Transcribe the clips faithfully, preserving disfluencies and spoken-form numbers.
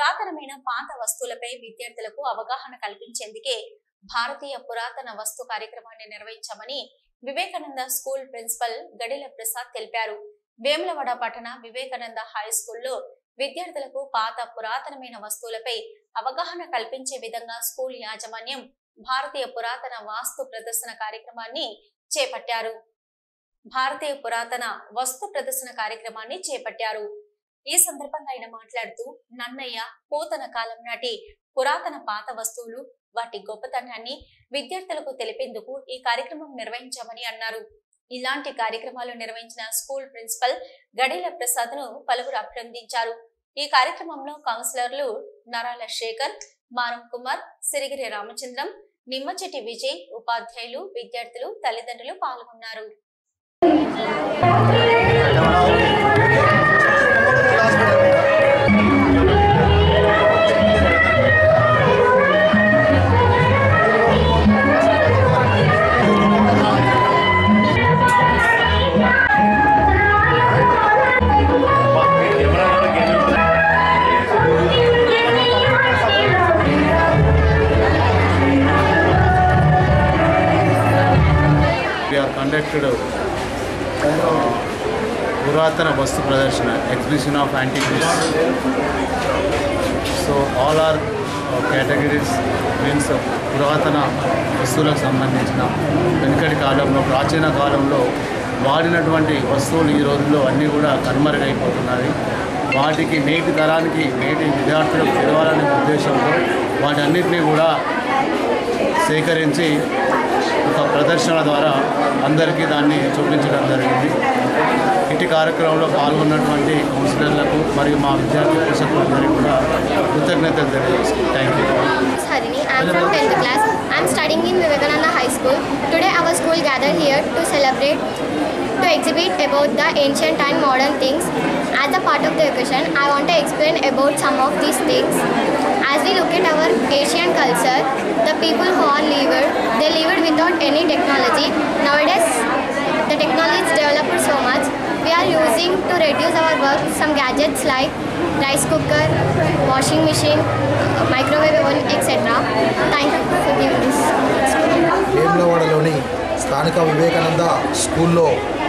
పురాతనమైన పాత వస్తువులపై విద్యార్థులకు అవగాహన కల్పించేందుకే భారతీయ పురాతన వస్తు కార్యక్రమాన్ని నిర్వహించామని వివేకానంద స్కూల్ ప్రిన్సిపల్ గడిల ప్రసాద్ తెలిపారు. వేములవాడ పట్టణ వివేకానంద హై స్కూల్లో విద్యార్థులకు పాత పురాతనమైన వస్తువులపై అవగాహన కల్పించే విధంగా స్కూల్ యాజమాన్యం భారతీయ పురాతన వాస్తు ప్రదర్శన కార్యక్రమాన్ని చేపట్టారు. భారతీయ పురాతన వస్తు ప్రదర్శన కార్యక్రమాన్ని చేపట్టారు. ఈ సందర్భంగా ఆయన మాట్లాడుతూ నన్నయ్య పోతన కాలం నాటి పురాతన పాత వస్తువులు వాటి గొప్పతనాన్ని విద్యార్థులకు తెలిపేందుకు ఈ కార్యక్రమం నిర్వహించామని అన్నారు. ఇలాంటి కార్యక్రమాలు నిర్వహించిన స్కూల్ ప్రిన్సిపల్ గడిల ప్రసాద్ ను పలువురు అభినందించారు. ఈ కార్యక్రమంలో కౌన్సిలర్లు నరాల శేఖర్, మారం కుమార్, సిరిగిరి రామచంద్రం, నిమ్మచెట్టి విజయ్, ఉపాధ్యాయులు, విద్యార్థులు, తల్లిదండ్రులు పాల్గొన్నారు. Conducted uh, Puratana Vastu Pradarshana, exhibition of antiquities. So all our uh, categories means uh, Puratana వస్తువులకు సంబంధించిన వెనుకటి కాలంలో ప్రాచీన కాలంలో వాడినటువంటి వస్తువులు ఈ రోజుల్లో అన్నీ కూడా కనుమరుగైపోతున్నాయి. వాటికి నేటి తరానికి నేటి విద్యార్థులకు తెలవాలనే ఉద్దేశంతో వాటన్నిటినీ కూడా సేకరించి ఒక ప్రదర్శన ద్వారా అందరికీ దాన్ని చూపించడం జరిగింది. ఇటు కార్యక్రమంలో పాల్గొన్నటువంటి కౌన్సిలర్లకు మరియు మా విద్యార్థి పోషకులందరికీ కూడా కృతజ్ఞతలు తెలియజేస్తున్నాను. Thank you. Harini, I am from tenth class. I am studying in Vivekananda High School. Today our school gathered here to celebrate, to exhibit about the ancient and modern things. As a part of the occasion, I want to explain about some of these things. As we look at our Asian culture, the people who are lived, they lived without any technology. Nowadays, the technology is developed so much. We are using to reduce our work some gadgets like rice cooker, washing machine, microwave oven, et cetera. Thank you for giving this. వేములవాడలోని స్థానిక వివేకానంద స్కూల్లో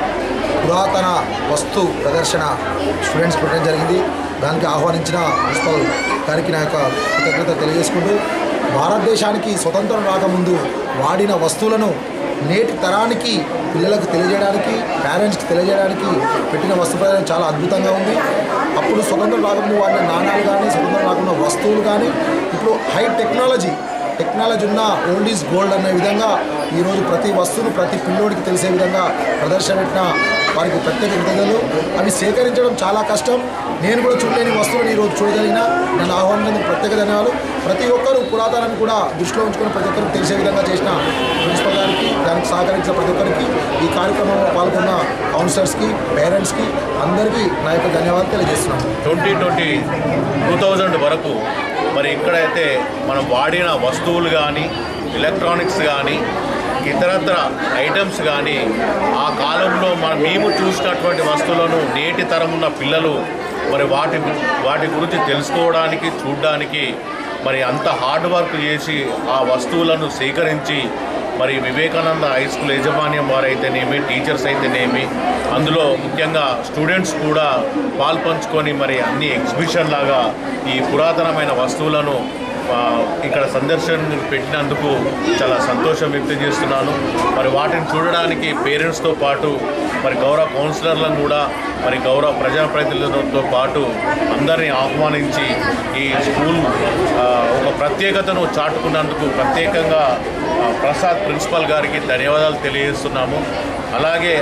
పురాతన వస్తు ప్రదర్శన students పెట్టడం జరిగింది. దానికి ఆహ్వానించిన ప్రిన్సిపల్ గారికి నా యొక్క కృతజ్ఞత తెలియజేసుకుంటూ, భారతదేశానికి స్వతంత్రం రాకముందు వాడిన వస్తువులను నేటి తరానికి పిల్లలకు తెలియజేయడానికి, పేరెంట్స్కి తెలియజేయడానికి పెట్టిన వస్తు ప్రదర్శన చాలా అద్భుతంగా ఉంది. అప్పుడు స్వతంత్రం రాకముందు వాడిన నాణాలు కానీ, స్వతంత్రం రాకుండా వస్తువులు కానీ, ఇప్పుడు హై టెక్నాలజీ టెక్నాలజీ ఉన్న ఓల్డ్ ఈజ్ గోల్డ్ అనే విధంగా ఈరోజు ప్రతి వస్తువును ప్రతి పిల్లోడికి తెలిసే విధంగా ప్రదర్శన పెట్టిన వారికి ప్రత్యేక కృతజ్ఞతలు. అవి సేకరించడం చాలా కష్టం. నేను కూడా చూడలేని వస్తువులను ఈరోజు చూడగలిగిన నన్ను ఆహ్వానించేందుకు ప్రత్యేక ధన్యవాదాలు. ప్రతి ఒక్కరూ పురాతనాన్ని కూడా దృష్టిలో ఉంచుకుని ప్రతి ఒక్కరికి తెలిసే విధంగా చేసిన ప్రిన్సిపల్ గారికి, దానికి సహకరించిన ప్రతి ఒక్కరికి, ఈ కార్యక్రమంలో పాల్గొన్న కౌన్సిలర్స్కి, పేరెంట్స్కి అందరికీ నా యొక్క ధన్యవాదాలు తెలియజేస్తున్నాను. ట్వంటీ ట్వంటీ టూ థౌజండ్ వరకు మరి ఇక్కడైతే మనం వాడిన వస్తువులు కానీ, ఎలక్ట్రానిక్స్ కానీ, ఇతరత్ర ఐటమ్స్ కానీ, ఆ కాలంలో మనం మేము చూసినటువంటి వస్తువులను నేటి తరం ఉన్న పిల్లలు మరి వాటి వాటి గురించి తెలుసుకోవడానికి, చూడడానికి మరి అంత హార్డ్ వర్క్ చేసి ఆ వస్తువులను సేకరించి మరి వివేకానంద హై స్కూల్ యాజమాన్యం వారైతేనేమి, టీచర్స్ అయితేనేమి, అందులో ముఖ్యంగా స్టూడెంట్స్ కూడా పాల్పంచుకొని మరి అన్ని ఎగ్జిబిషన్ లాగా ఈ పురాతనమైన వస్తువులను ఇక్కడ సందర్శన పెట్టినందుకు చాలా సంతోషం వ్యక్తం చేస్తున్నాను. మరి వాటిని చూడడానికి పేరెంట్స్తో పాటు మరి గౌరవ కౌన్సిలర్లను కూడా మరి గౌరవ ప్రజాప్రతినిధులతో పాటు అందరినీ ఆహ్వానించి ఈ స్కూల్ ఒక ప్రత్యేకతను చాటుకున్నందుకు ప్రత్యేకంగా ప్రసాద్ ప్రిన్సిపల్ గారికి ధన్యవాదాలు తెలియజేస్తున్నాము. అలాగే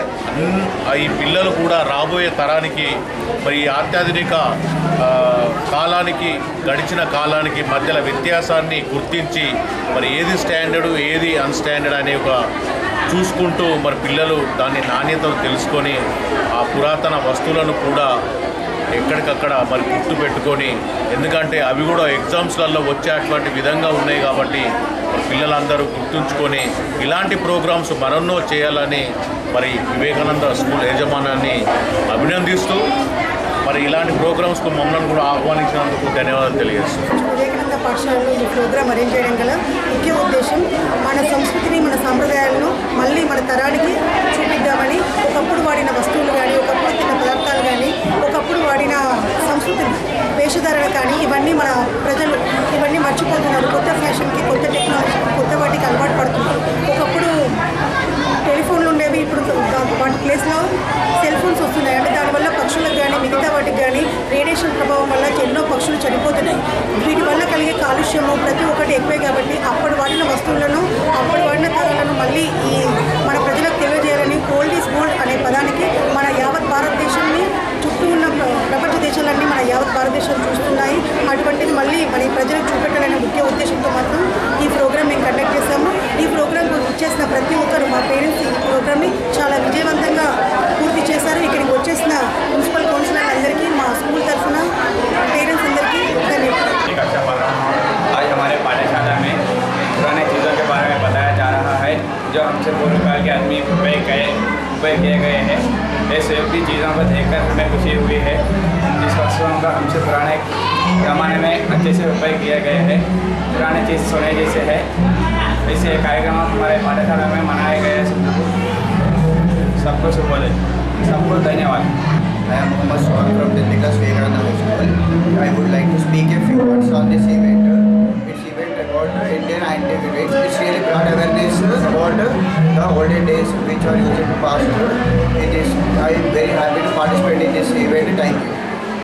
ఈ పిల్లలు కూడా రాబోయే తరానికి మరి అత్యాధునిక కాలానికి, గడిచిన కాలానికి మధ్యలో వ్యత్యాసాన్ని గుర్తించి మరి ఏది స్టాండర్డు, ఏది అన్స్టాండర్డ్ అనే ఒక చూసుకుంటూ మరి పిల్లలు దాని నాణ్యతను తెలుసుకొని ఆ పురాతన వస్తువులను కూడా ఎక్కడికక్కడ మరి గుర్తు పెట్టుకొని, ఎందుకంటే అవి కూడా ఎగ్జామ్స్లలో వచ్చేటువంటి విధంగా ఉన్నాయి కాబట్టి పిల్లలందరూ గుర్తుంచుకొని ఇలాంటి ప్రోగ్రామ్స్ మరెన్నో చేయాలని మరి వివేకానంద స్కూల్ యాజమాన్యాన్ని అభినందిస్తూ మరి ఇలాంటి ప్రోగ్రామ్స్కు మమ్మల్ని కూడా ఆహ్వానించినందుకు ధన్యవాదాలు తెలియజేస్తున్నాం. వివేకానంద పాఠశాలలో ఈ ప్రోగ్రాం అరేంజ్ చేయడం గల ముఖ్య ఉద్దేశం మన సంస్కృతిని మన సాంప్రదాయాలను మళ్ళీ మన తరానికి చూపిద్దామని. ఒకప్పుడు వాడిన వస్తువులు కానీ, ఒకప్పుడు తిన్న పదార్థాలు కానీ, ఒకప్పుడు వాడిన సంస్కృతిని వేషధారణ కానీ ఇవన్నీ మన ప్రజలు ఇవన్నీ మర్చిపోతున్నారు. కొత్త ఫ్యాషన్కి, కొత్త టెక్నాలజీకి, కొత్త వాటికి అలవాటు పడుతున్నారు. ఒకప్పుడు టెలిఫోన్లు ఉండేవి, ఇప్పుడు వాటి ప్లేస్లో సెల్ ఫోన్స్ వస్తున్నాయి. అంటే దానివల్ల పక్షులకు కానీ మిగతా వాటికి కానీ రేడియేషన్ ప్రభావం వల్ల ఎన్నో పక్షులు చనిపోతున్నాయి. వీటి వల్ల కలిగే కాలుష్యము ప్రతి ఒక్కటి ఎక్కువే కాబట్టి అప్పుడు వాడిన వస్తువులను, అప్పుడు వాడిన తరాలను మళ్ళీ ఈ మన ప్రజలకు తెలియజేయాలని ఓల్డ్ ఈజ్ గోల్డ్ అనే పదానికి మన యావత్ భారతదేశాన్ని చుట్టూ ఉన్న ప్రపంచ దేశాలన్నీ మన యావత్ భారతదేశాలు చూస్తున్నాయి. అటువంటిది మళ్ళీ మన ప్రజలకు చూపెట్టాలనే ముఖ్య ఉద్దేశంతో మాత్రం ఈ ప్రోగ్రామ్ మేము కండక్ట్ చేస్తాము. ఈ ప్రోగ్రామ్ వచ్చేసిన ప్రతి ఒక్కరు మా పేరెంట్స్ ఈ ప్రోగ్రామ్ని చాలా విజయవంతంగా పూర్తి చేశారు. ఇక్కడికి వచ్చేసిన మున్సిపల్ కౌన్సిలర్ అందరికీ మా స్కూల్ తరఫున పేరెంట్స్ అందరికీ ధన్యవాదాలు. आज हमारे पाठशाला में पुराने चीज़ों के बारे में बताया जा रहा है जो हमसे पूर्व काल के आदमी उपयोग गए उपयोग किए गए हैं। ऐसे भी चीज़ों को देखकर हमें खुशी हुई है जिस वस्तुओं का हमसे पुराने ज़माने में अच्छे से उपयोग किए गए हैं। पुराने चीज़ सोने जैसे है। ऐसे कार्यक्रम हमारे पाठशाला में मनाए गए हैं। सबको शुभ बोले, सबको धन्यवाद। I am Mohammad Sohan from tenth class Vivekananda High School. I would like to speak a few words on this event. It's event about Indian antique rights. It's really brought awareness about the olden days which are used in the past. It is I am very happy to participate in this event. Thank you.